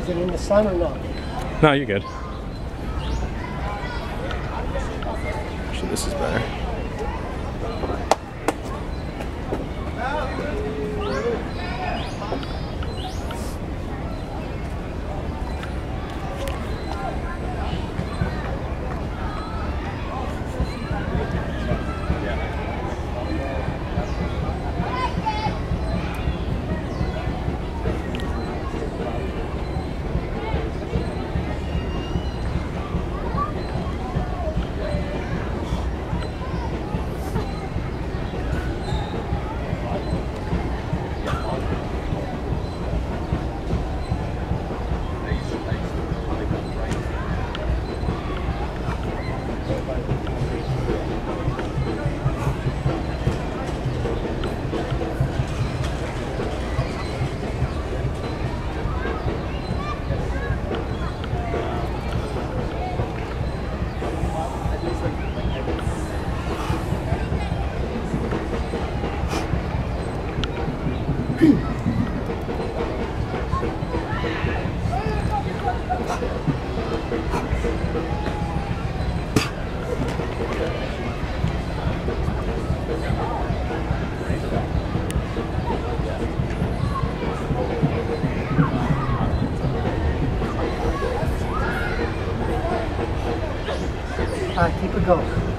Is it in the sun or no? No, you're good. Actually, this is better. All right, keep it going.